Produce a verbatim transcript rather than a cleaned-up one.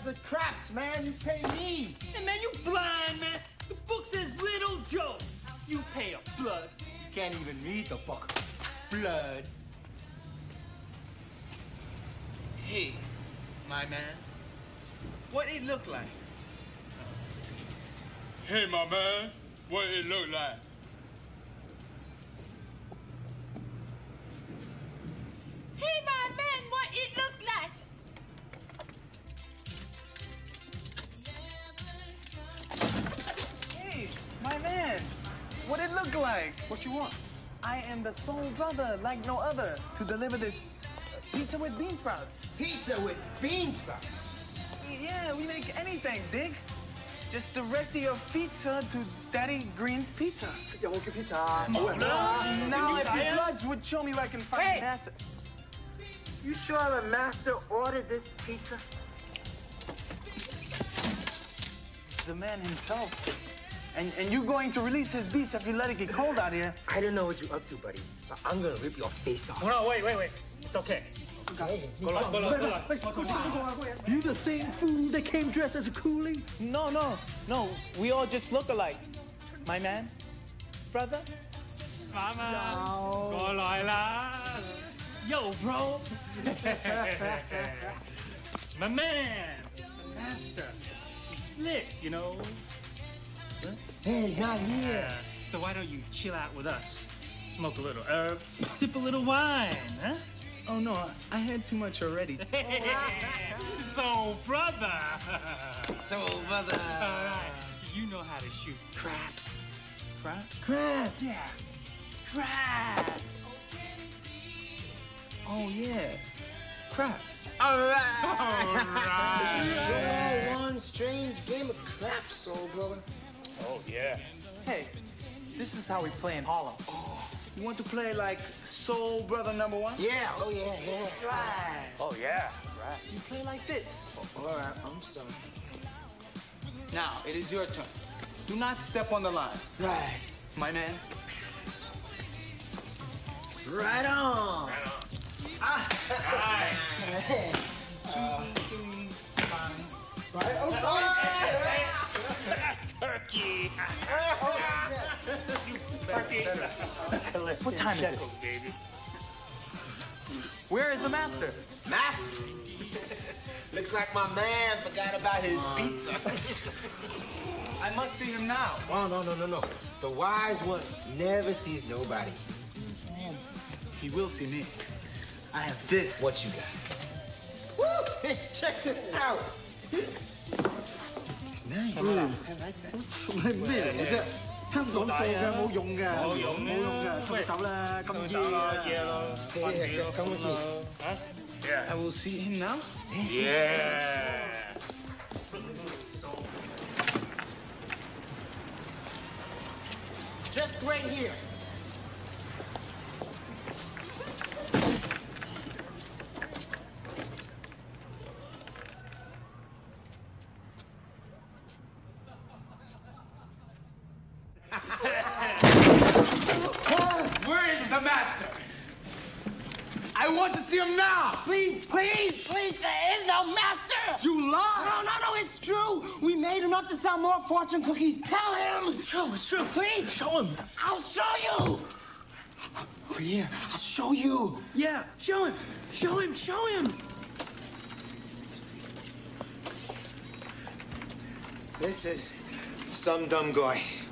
dollars of craps, man. You pay me. Hey, man, you blind, man. The book says Little Joe. You pay a blood. You can't even read the book. Blood. Hey, my man. What it look like? Hey, my man. What it look like? Hey, my man, what it look like? Hey, my man, what it look like? What you want? I am the sole brother, like no other, to deliver this pizza with bean sprouts. Pizza with bean sprouts. Yeah, we make anything, dig? Just direct your pizza to Daddy Green's Pizza. Yo, get pizza. Now, if your bloods would show me where I can find Hey! the master. You sure the master ordered this pizza? The man himself. And, and you're going to release his beast if you let it get cold out here. I don't know what you're up to, buddy, but I'm gonna rip your face off. No, wait, wait, wait. It's okay. Go on, go on, go on. You the same fool that came dressed as a coolie? No, no, no. We all just look alike. My man, brother. 啱啊，過來啦。Yo, bro. My man, the master. He split, you know. Hey, he's not here. Uh, so why don't you chill out with us? Smoke a little herb, sip a little wine, huh? Oh, no, I had too much already. So, brother. So, brother. All right. You know how to shoot craps. Craps? Crabs. Yeah. Craps. Oh, yeah. Craps. All right. All right. You're one strange game of craps, soul brother. Oh, yeah. Hey, this is how we play in Harlem. Oh, you want to play like Soul Brother number one? Yeah, oh yeah, yeah. Right. Oh, yeah. Right. You play like this. All right, I'm sorry. Now, it is your turn. Do not step on the line. Right. My man. Right on. Right on. Ah. All right. Two, three, five. Right, oh, Turkey. Turkey. What time is it? Baby. Where is the master? Master. Looks like my man forgot about his pizza. I must see him now. Oh, no, no, no, no. The wise one never sees nobody. He will see me. I have this. What you got? Woo! Hey, check this out. It's nice. I like that. 咩嚟嘅啫？香港做嘅冇用嘅， 冇用嘅冇用嘅，送走啦，咁走咯， 夜啊！ 夜咯， Yeah, yeah, come with me. Huh? Yeah. I will see him now. Yeah. Just right here. Where is the master? I want to see him now. Please, please, please, there is no master! You lie. No, no, no, it's true! We made him up to sell more fortune cookies. Tell him! It's true, it's true. Please! Show him. I'll show you! Over here. I'll show you. Yeah, show him. Show him, show him. This is some dumb guy.